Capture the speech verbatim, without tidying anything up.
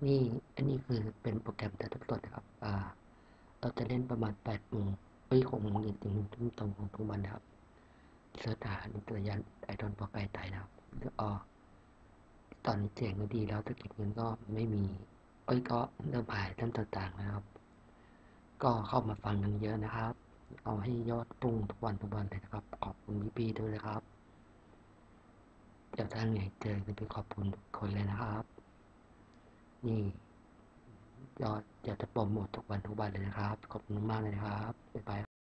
นี่อันนี้คือเป็นโปรแกรมแต่ทุกส่วนนะครับอ่าเราจะเล่นประมาณแปดโมงเอ้ยหกโมงเย็นถึงหนึ่งทุ่มตรงของทุกวันนะครับเสิร์ชหานิตยยันไอดอลปอไก่ไตนะครับอ๋อตอนนี้เสียงก็ดีแล้วธุรกิจเงินก็ไม่มีเอ้ยก็เริ่มหายท่านต่างๆนะครับก็เข้ามาฟังกันเยอะนะครับเอาให้ยอดพุ่งทุกวันทุกวันเลยนะครับขอบคุณพี่ๆด้วยนะครับเดี๋ยวถ้าไงเจอกันไปขอบคุณทุกคนเลยนะครับนี่ ยอดอยากจะโปรโมททุกวันทุกวันเลยนะครับขอบคุณมากเลยนะครับบ๊ายบาย